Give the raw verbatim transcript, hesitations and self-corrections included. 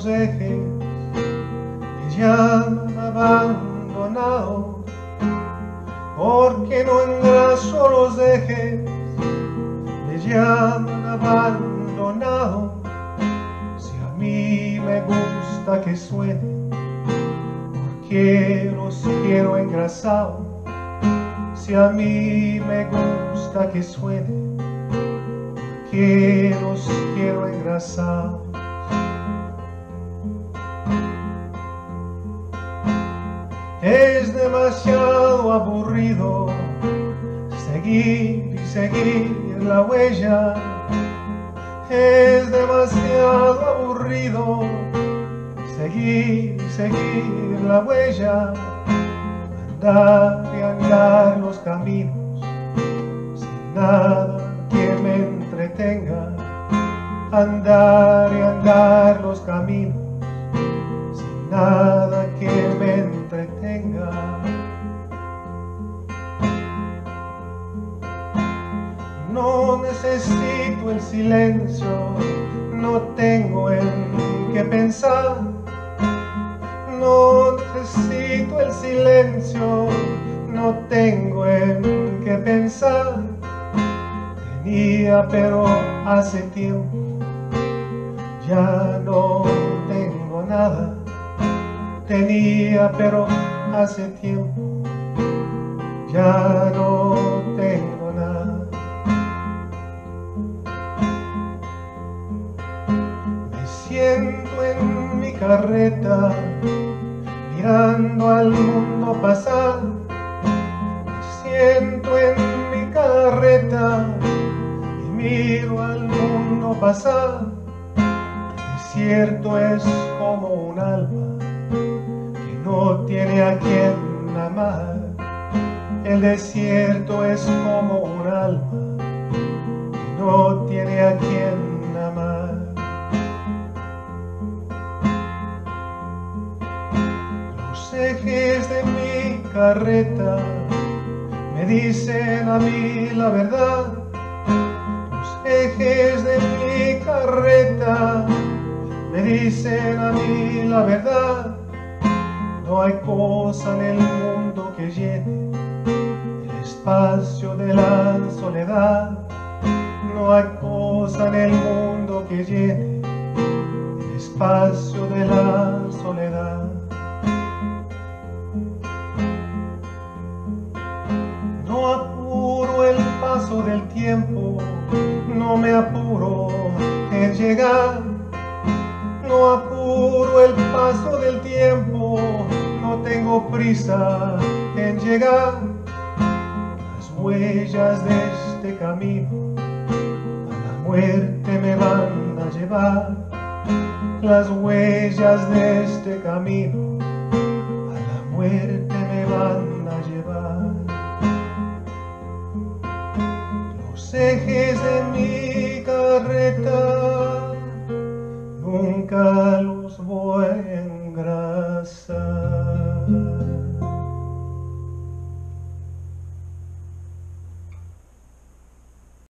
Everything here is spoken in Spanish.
los ejes me llaman abandonado, porque no engraso los ejes, me llaman abandonado. Si a mí me gusta que suene, ¿por qué los quiero engrasados? Si a mí me gusta que suene, ¿por qué los quiero engrasados? Es demasiado aburrido seguir y seguir la huella. Es demasiado aburrido seguir y seguir la huella. Andar y andar los caminos sin nada que me entretenga. Andar y andar los caminos sin nada que me entretenga. No necesito el silencio, no tengo en qué pensar. No necesito el silencio, no tengo en qué pensar. Tenía pero hace tiempo, ya no tengo nada. Tenía pero hace tiempo, ya no tengo nada. Me siento en mi carreta mirando al mundo pasar. Me siento en mi carreta y miro al mundo pasar. El desierto es como un alma que no tiene a quien amar. El desierto es como un alma que no tiene a quien amar. Los ejes de mi carreta me dicen a mí la verdad. Los ejes de mi carreta me dicen a mí la verdad. No hay cosa en el mundo que llene el espacio de la soledad. No hay cosa en el mundo que llene el espacio de la soledad. No apuro el paso del tiempo, no me apuro en llegar. No apuro el paso del tiempo, no tengo prisa en llegar. Las huellas de este camino a la muerte me van a llevar. Las huellas de este camino a la muerte me van a llevar. Los ejes de mi carreta